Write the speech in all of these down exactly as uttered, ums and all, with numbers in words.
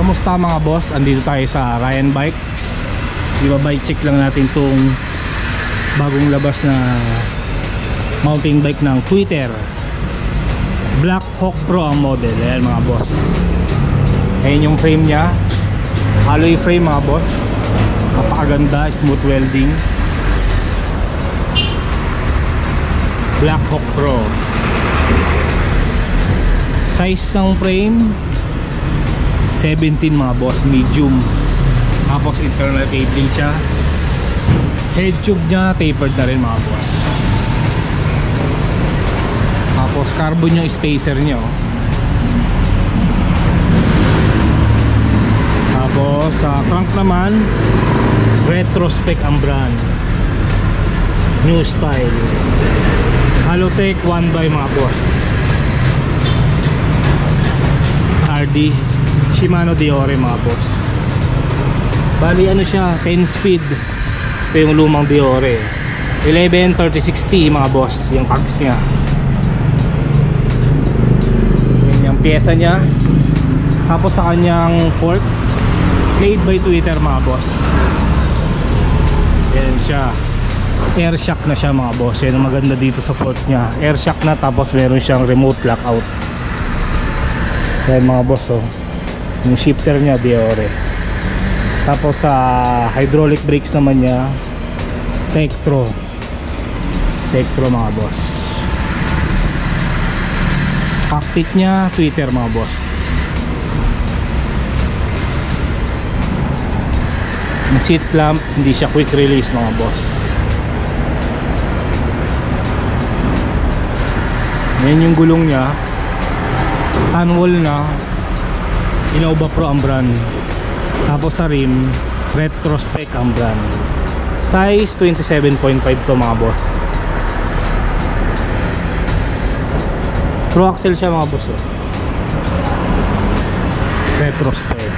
Kamusta mga boss? Andito tayo sa Ryan Bikes. Diba bike check lang natin tong bagong labas na mountain bike ng Twitter. Black Hawk Pro ang model. Ayan mga boss. Ayan yung frame nya, alloy frame mga boss. Napakaganda, smooth welding. Black Hawk Pro. Size ng frame seventeen mga boss, medium. Tapos internal cabling siya. Head tube nya tapered na rin mga boss. Tapos carbon yung spacer nya oh. Tapos sa crank naman retrospect ang brand, new style, Halotech one by mga boss. R D Shimano Deore mga boss. Bali ano siya, ten speed. Ito yung lumang Deore eleven thirty sixty mga boss, yung tags nya. Yan yung pyesa nya. Tapos sa kanyang fork, made by Twitter mga boss. Yan siya, air shock na siya mga boss. Yan ang maganda dito sa fork nya, air shock na. Tapos meron siyang remote lockout. Yan mga boss oh. Yung shifter nya Deore. Tapos sa uh, hydraulic brakes naman nya Tektro. Tektro mga boss. Cockpit nya Twitter mga boss. Yung seat clamp hindi siya quick release mga boss. Yan yung gulong nya, Tanwol na Innova Pro ang brand. Tapos sa rim retrospect ang brand. Size twenty-seven point five to mga boss. Pro axle siya mga boss oh. Retrospect.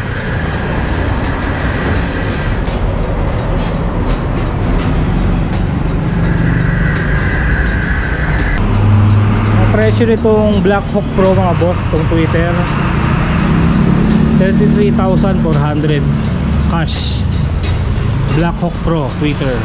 Ang presyo nitong Black Hawk Pro mga boss, itong Twitter, thirty-three thousand four hundred cash. Black Hawk Pro Twitter.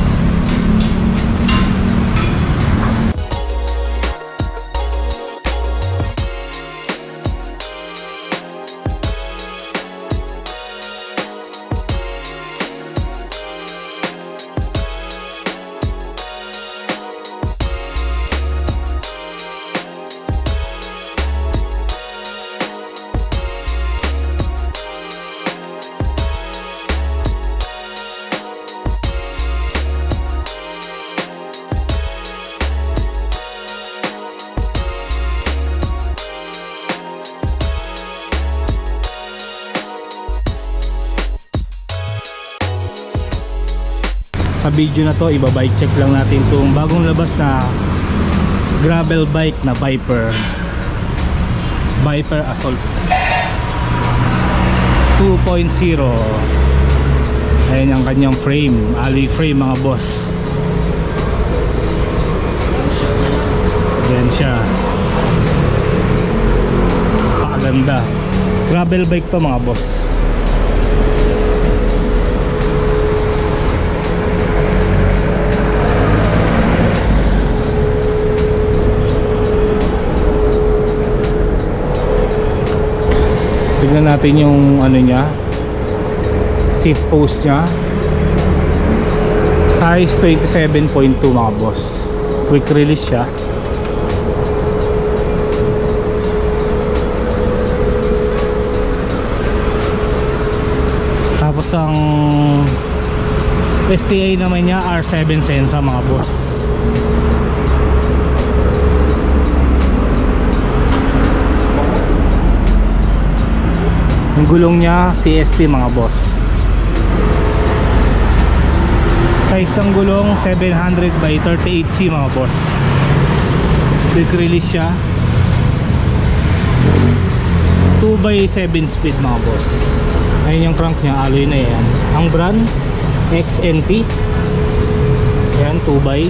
Sa video na to, iba-bike check lang natin itong bagong labas na gravel bike na Viper. Viper Assault two point oh. Ayan ang kanyang frame, alloy frame mga boss. Ayan siya. Pakaganda. Gravel bike to mga boss. Tignan natin yung ano nya, seat post nya. Size twenty-seven point two mga boss. Quick release siya. Tapos ang S T A naman nya R seven Sensa mga boss. Yung gulong nya C S T mga boss. Size ng gulong seven hundred by thirty-eight C mga boss. Quick release siya. two by seven speed mga boss. Ayun yung crank nya, alloy na yan. Ang brand X N T. Ayan, two by.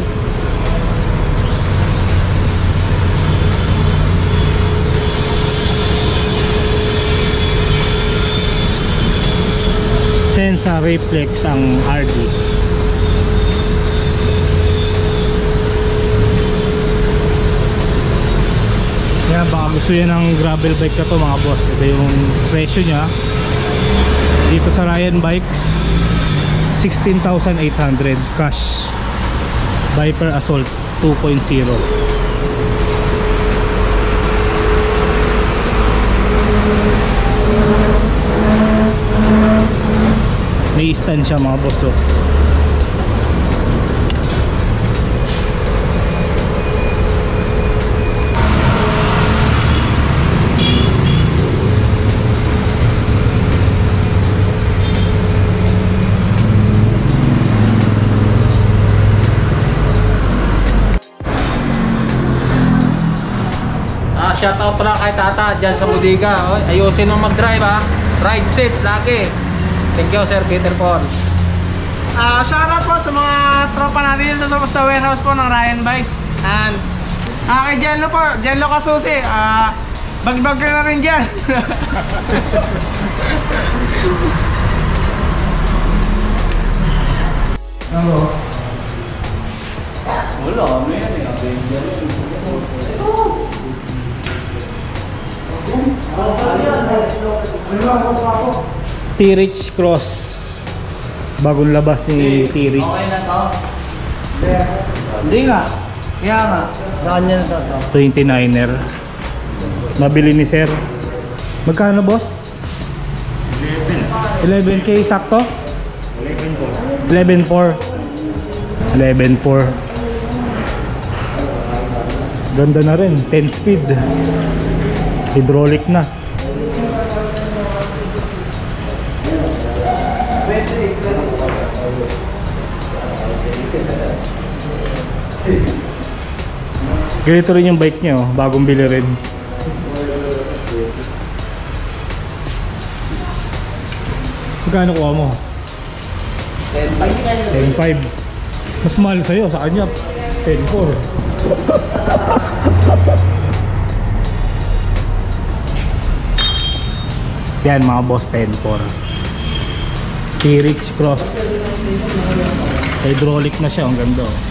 sa reflex ang R D. Kaya baka gusto yan ng gravel bike na to mga boss. Ito yung presyo nya dito sa Ryan Bikes, sixteen thousand eight hundred cash. Viper Assault two point oh. May stand siya mga boss oh. Shoutout pala kay Tata dyan sa Budiga. Ayusin mo mag-drive ha. Ride safe lagi. Thank you Sir Peter Paul. Uh, shoutout po sa mga tropa natin sa, sa warehouse po ng Ryan Bikes. And uh, kay Janlo po, Janlo Kasusi. Uh, Bag-bag ka na rin dyan. Ano? Wala, ano yan eh. T-Reach Cross. Bagong labas ni T-Reach. Okay na to? Hindi nga. Kaya nga. Saan niya na to? twenty-niner. Mabili ni Sir. Magkano boss? eleven K sakto? eleven four. eleven four. Ganda na rin, ten speed. Hydraulic na. Ganito rin yung bike niya, oh. Bagong bili rin. Magkano kuha mo? ten five. Mas mahal sa'yo, sa kanya ten four. Yan mga boss, ten four. T-Reach Cross. Hydraulic na siya, ang ganda oh.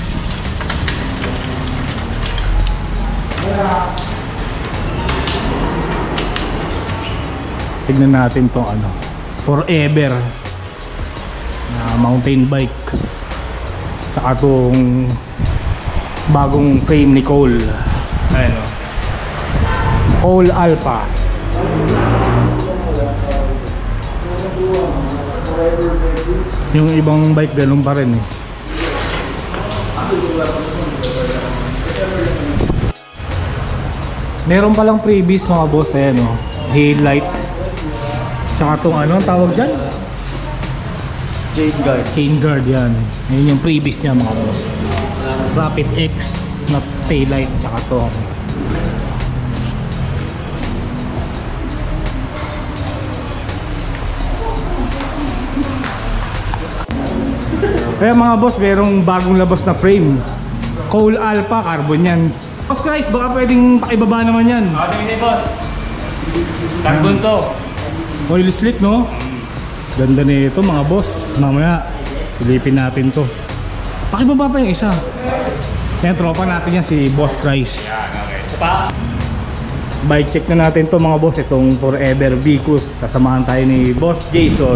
Tignan natin tong ano, Forever na mountain bike. Saka tong bagong frame ni Cole. Ayan o, Cole Alpha. Yung ibang bike ganun pa rin eh. Meron palang freebies mga boss, ayan o, tail light. Tsaka itong ano ang tawag dyan? Chain guard. Chain guard, yan. Yan yung freebies niya mga boss. Rapid X na tail light. Tsaka ito. Kaya mga boss, merong bagong labas na frame. Cole Alpha, carbon yan. Boss Christ, baka pwedeng pakibaba naman yan. Ano yun eh boss? Carbon to. Oil slick no? Ganda nito mga boss. Mamaya, silipin natin to. Pakibaba pa yung isa. Yan, tropa natin yan si Boss Christ. Yan, okay. Pa? Bike check na natin to mga boss. Itong Forever Vicus. Sasamahan tayo ni Boss Jason.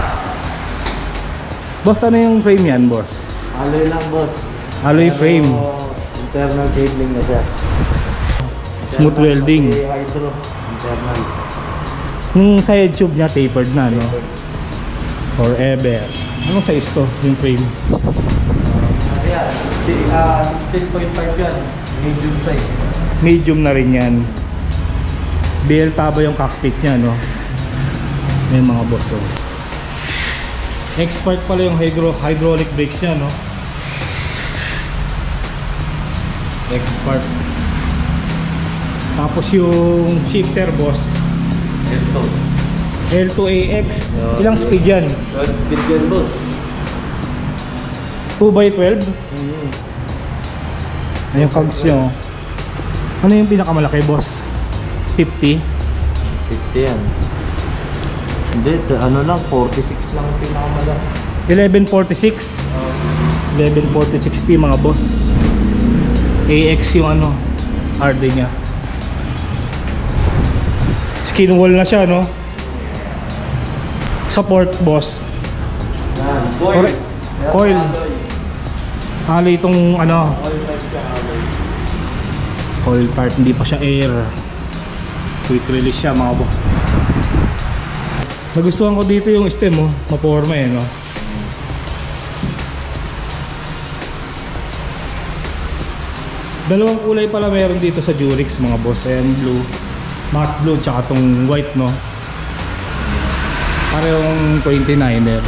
Boss, ano yung frame yan, boss? Alloy lang boss. Alloy frame. Internal cabling na siya. Smooth welding. Hydro. Internal. Yung side tube niya tapered na, no? Forever. Anong size to, yung frame? Ayan. sixteen point five yan. Medium size. Medium na rin yan. B L taba yung cockpit niya, no? Yung mga boss, oh. Expert pala yung hydro hydraulic brakes niya, no? Expert. Tapos yung shifter, boss, Ito. L two A X. Ilang speed yan? twelve speed yan boss. two by twelve? Mm-hmm. Ayun yung cogs nyo. Ano yung pinakamalaki, boss? fifty? fifty yan. Hindi, ano lang, forty-six lang ang pinakamalaki. eleven forty-six. eleven forty-six T mga boss. A X yung ano, hard niya. Skin wall na siya, no? Support, boss. Yan, coil. Correct. Coil. Hali itong ano, coil part, hindi pa siya air. Quick release siya mga boss. Nagustuhan ko dito yung stem, oh. Maporma eh, no? Dalawang kulay pala meron dito sa Durex mga boss. Ayan, blue, matte blue, tsaka tong white, no? Parehong twenty-niner.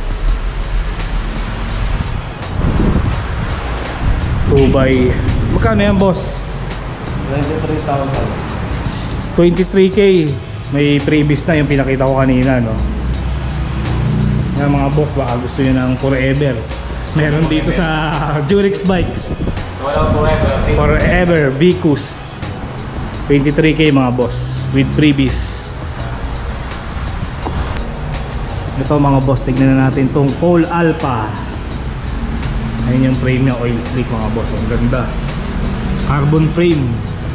two by magkano yan, boss? twenty-three thousand. twenty-three K. May previous na yung pinakita ko kanina, no? Yan mga boss, baka gusto nyo ng forever. Meron dito sa Durex Bikes. Walang forever. Forever Vicus. twenty-three K mga boss with previous. Ito mga boss, tignan na natin tong Cole Alpha. Ayun yung frame niya, oil slick mga boss. Ang ganda. Carbon frame.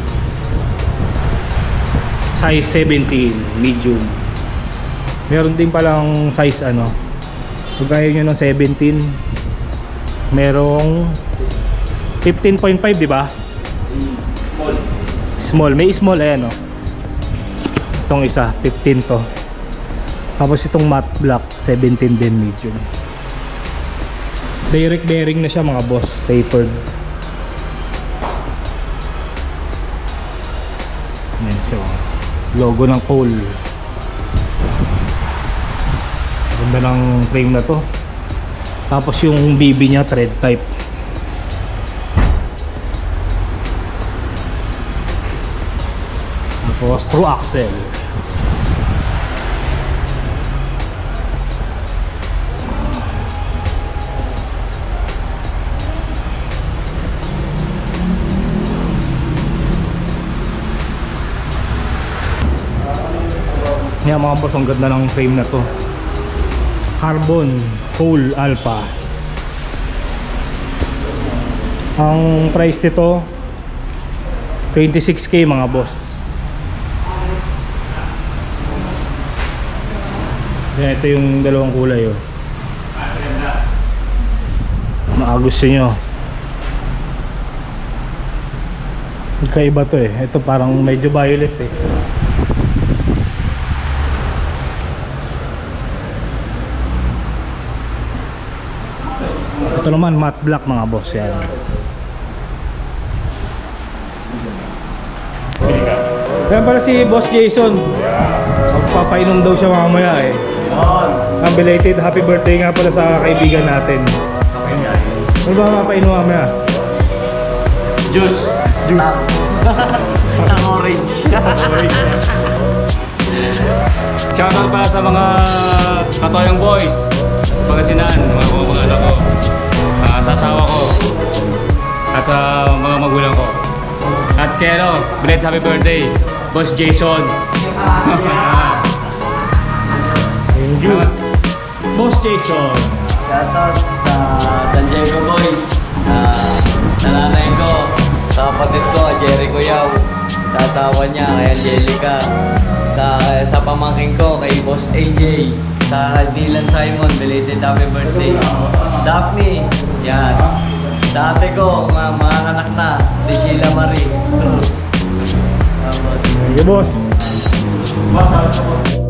Size seventeen, medium. Meron din palang size ano. Kung kaya nyo ng seventeen, merong fifteen point five, di ba? Small. Small, may small, ayan o. Itong isa, fifteen to. Tapos itong matte black, seventeen din, medium. Direct bearing na siya mga boss, tapered. Ayan siya, logo ng Cole. Ganda ng frame na to. Tapos yung B B nya thread type. Tapos through axle. Yan mga boss, ang ganda ng frame na to. Carbon Cole Alpha. Ang price nito twenty-six K mga boss. Yan, ito yung dalawang kulay, oh. Baka gusto nyo. Magkaiba to eh. Ito parang medyo violet eh. Ito naman matte black mga boss, yan. Yan pala si Boss Jason. Magpapainom daw siya mamaya eh. Ang belated happy birthday nga pala sa kaibigan natin. Ano ba mapainom mamaya? Juice. Juice. Ang orange. Orange. Shoutout pala sa mga katoyang boys. Pangasinan, mga ko, mga anak ko. Uh, sa asawa ko. At sa mga magulang ko. At kaya no, belated happy birthday, Boss Jason. Thank you. Boss Jason. Shoutout sa San Diego Boys, uh, sa nanay ko, sa kapatid ko, Jerry Kuyaw, sa asawa niya, kay Angelica, sa, sa pamangkin ko, kay Boss A J, sa Dylan Simon, belated happy birthday. Daphne, yan. Sa ate ko, mga, mga anak na, di Sheila Marie Cruz. Tapos, Thank you, boss. Boss,